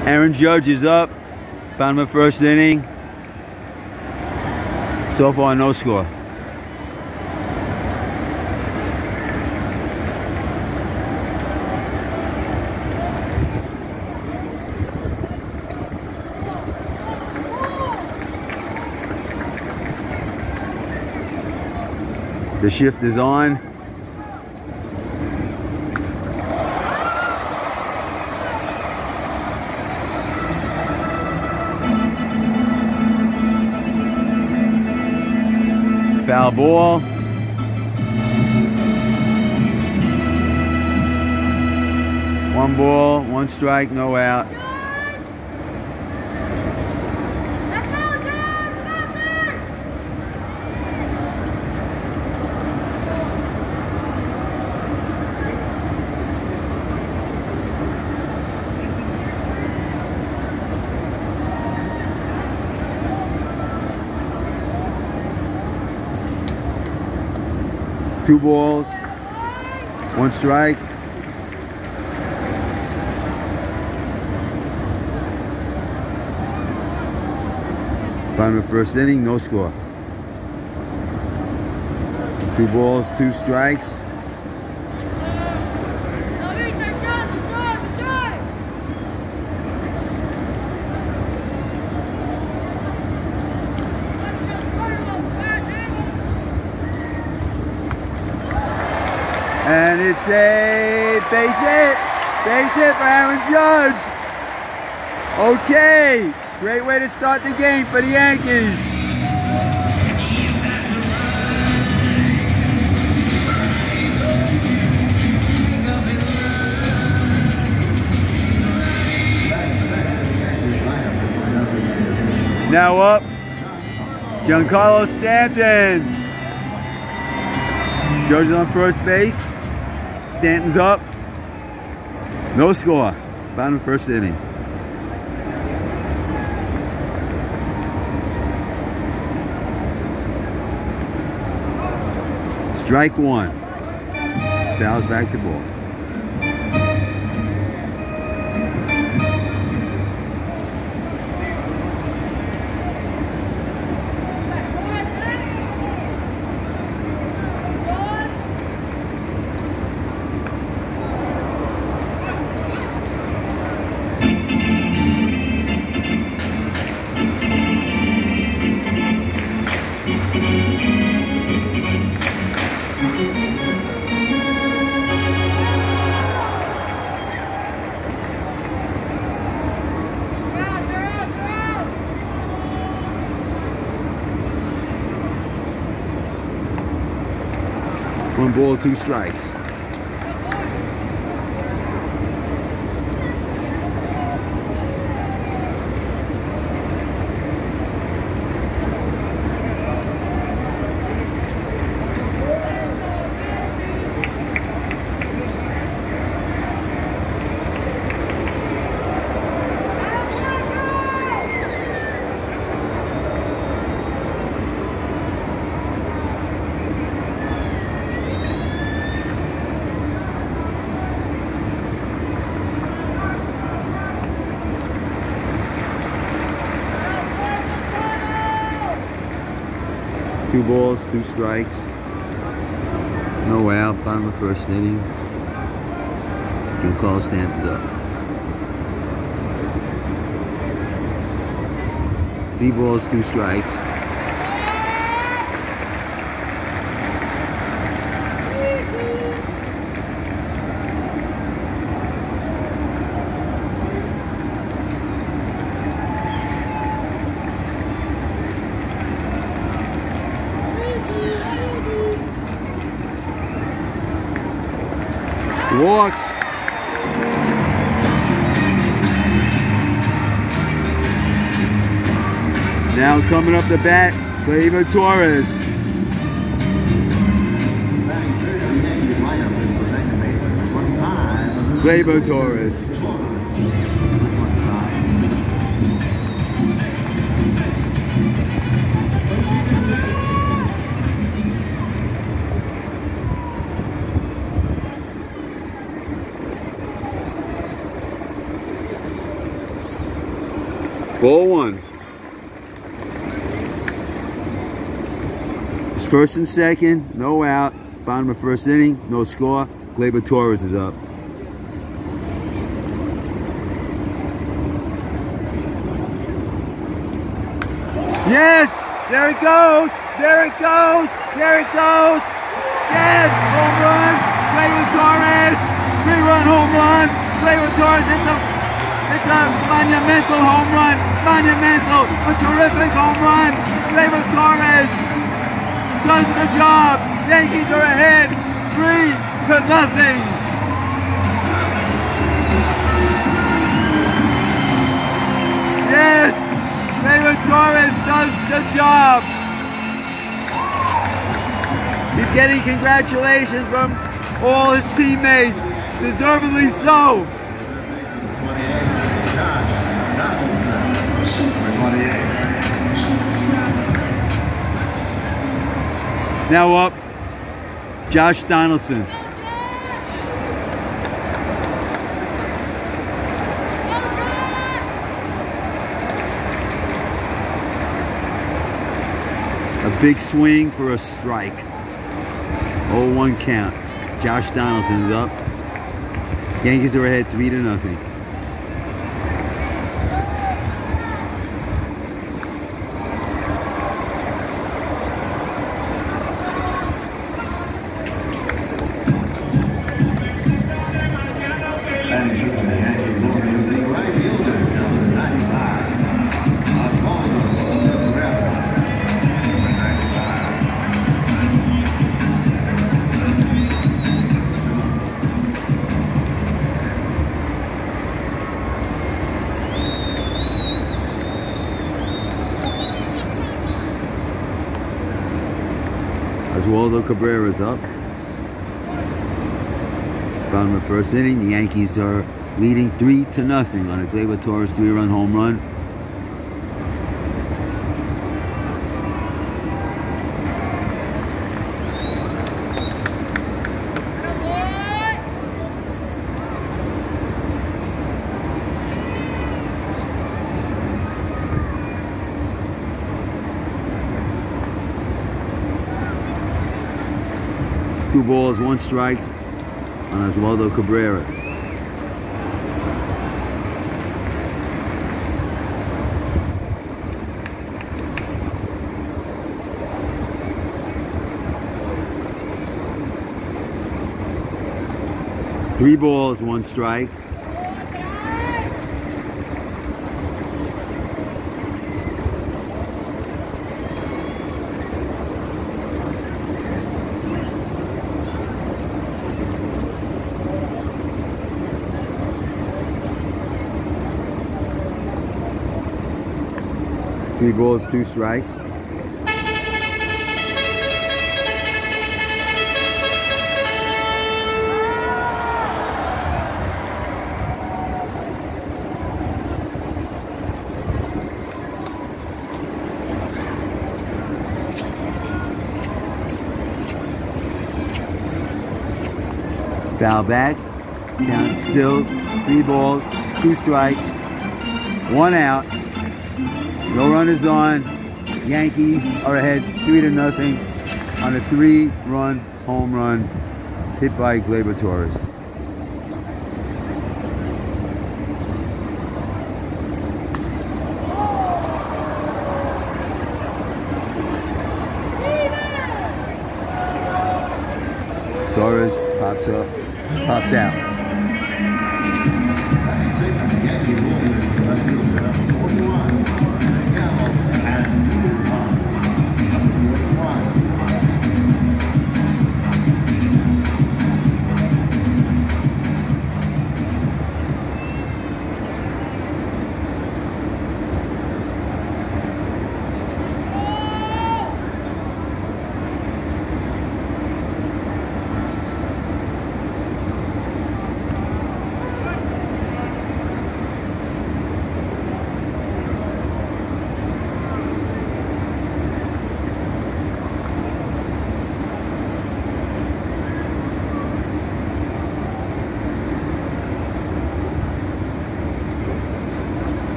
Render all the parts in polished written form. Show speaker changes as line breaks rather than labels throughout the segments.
Aaron Judge is up. Bottom of first inning. So far, no score. The shift is on. Foul ball. One ball, one strike, no out. Two balls, one strike. Bottom of first inning, no score. Two balls, two strikes. And it's a base hit for Aaron Judge. Okay, great way to start the game for the Yankees. Now up, Giancarlo Stanton. Judge is on first base. Stanton's up. No score. Bottom of first inning. Strike one. Fouls back to ball. One ball, two strikes. Two balls, two strikes. No out, bottom of first inning. Giancarlo Stanton's up. 3 balls, 2 strikes. Walks. Now coming up the bat, Gleyber Torres. Gleyber Torres. Ball one. It's first and second, no out. Bottom of first inning, no score. Gleyber Torres is up. Yes! There it goes! There it goes! There it goes! Yes! Home run! Gleyber Torres! 3-run home run! Gleyber Torres, it's a monumental home run! Monumental! A terrific home run! Gleyber Torres does the job! Yankees are ahead! 3-0! Yes! Gleyber Torres does the job! He's getting congratulations from all his teammates, deservedly so. Now up, Josh Donaldson. A big swing for a strike. 0-1 count. Josh Donaldson is up. Yankees are ahead 3-0. Cabrera's up. Bottom of first inning, the Yankees are leading 3-0 on a Gleyber Torres 3-run home run. Two balls, one strikes on Oswaldo Cabrera. Three balls, one strike. Three balls, two strikes. Foul back. Count still. 3 balls, 2 strikes, 1 out. No runners on. Yankees are ahead 3-0 on a 3-run home run hit by Gleyber Torres. Torres pops out.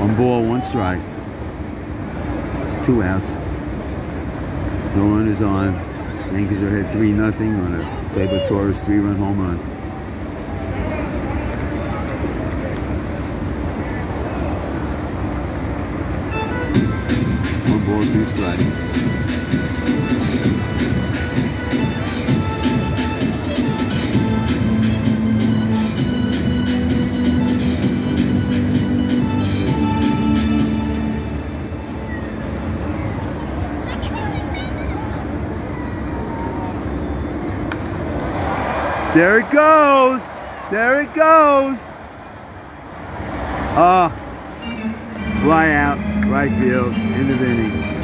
One ball, one strike. It's 2 outs. No runners on. Yankees are ahead 3-0 on a Gleyber Torres 3-run home run. One ball, 2 strikes. There it goes! There it goes! Fly out, right field, end of inning.